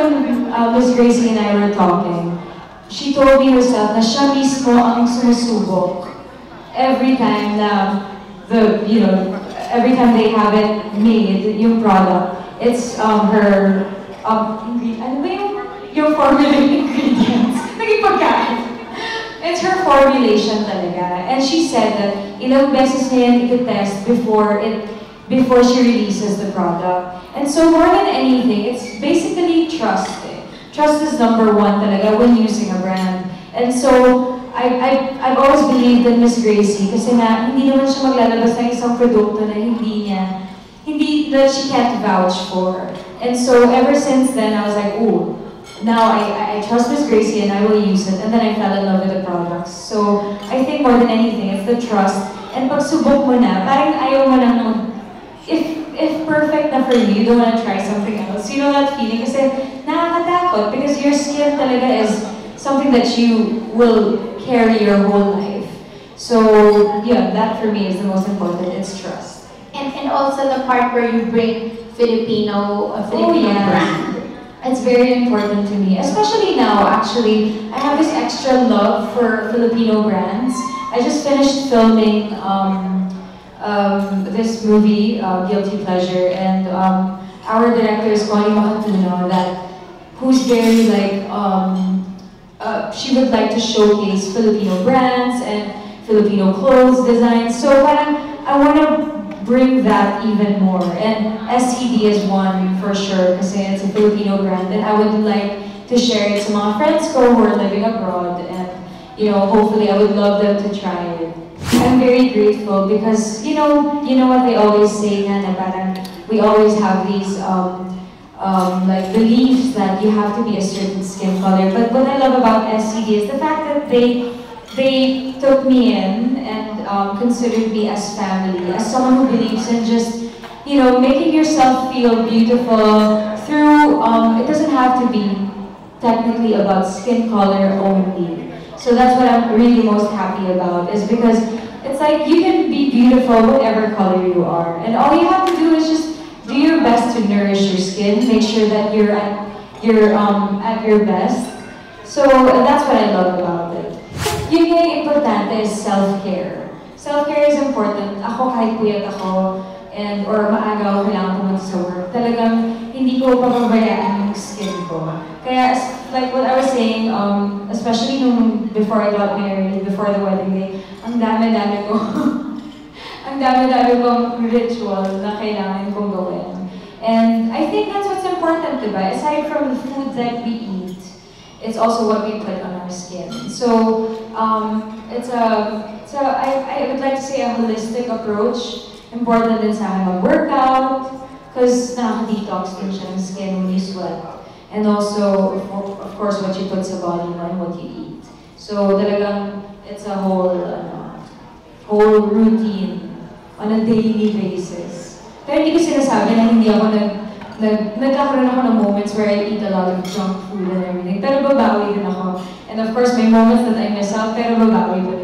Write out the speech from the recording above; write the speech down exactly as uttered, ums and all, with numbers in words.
when uh, Miss Gracie and I were talking, she told me herself na siya mismo ang sumusubok every time na the, you know, every time they have it made, yung product, it's um, her, um, ingredient, ano ba yung, yung formulating ingredients? Naging pagkain. It's her formulation talaga. And she said that ilang beses niya yan i-test before it, before she releases the product. And so more than anything, it's basically trust. Eh. Trust is number one talaga when using a brand. And so, I, I, I've always believed in Miss Gracie kasi na hindi naman siya maglalabas ng isang produkto na hindi niya, hindi, that she can't vouch for. And so ever since then, I was like, ooh, now I, I trust Miss Gracie and I will use it. And then I fell in love with the products. So I think more than anything, it's the trust. And pag subok mo na, parang ayaw mo nang mag, if, if perfect na for you, you don't want to try something else. You know that feeling? Kasi nakakatakot because your skin talaga is something that you will carry your whole life. So yeah, that for me is the most important. It's trust. And and also the part where you bring Filipino a Filipino oh, yes. brand. It's very important to me, especially now. Actually, I have this extra love for Filipino brands. I just finished filming um, um, this movie, uh, Guilty Pleasure, and um, our director is Connie Makatuno, that who's very like. Um, Uh, she would like to showcase Filipino brands and Filipino clothes designs. So parang I want to bring that even more. And S E D is one for sure because it's a Filipino brand. And I would like to share it to my friends who are living abroad. And you know, hopefully I would love them to try it. I'm very grateful because you know, you know what they always say na, na parang we always have these um, Um, like beliefs that you have to be a certain skin color. But what I love about S E D is the fact that they they took me in and um, considered me as family, as someone who believes in just, you know, making yourself feel beautiful through, um, it doesn't have to be technically about skin color only. So that's what I'm really most happy about, is because it's like you can be beautiful whatever color you are. And all you have to do is just do your best to nourish your skin. Make sure that you're at you're um at your best. So that's what I love about it. Yung yung importante is self-care. Self-care is important. Ako kahit puyat ako and or maaga ako kailangan pumunta sa work, talagang hindi ko papabayaan yung skin ko. Kaya like what I was saying, um especially nung before I got married, before the wedding day, ang dami-dami ko. Ang dami-dami kong ritual na kailangan kong gawin. And I think that's what's important, diba? Aside from the food that we eat, it's also what we put on our skin. So, um, it's a, it's a I, I would like to say a holistic approach. Important din sa akin mag-workout, because nakaka-detox din siya ng skin when you sweat. And also, of course, what you put sa body mo and what you eat. So, talagang, it's a whole, uh, whole routine on a daily basis. Pero hindi ko sinasabi na hindi ako nag, nag, nagkakaroon ako ng moments where I eat a lot of junk food and everything. Pero babawi din ako. And of course, may moments that I miss out, pero babawi din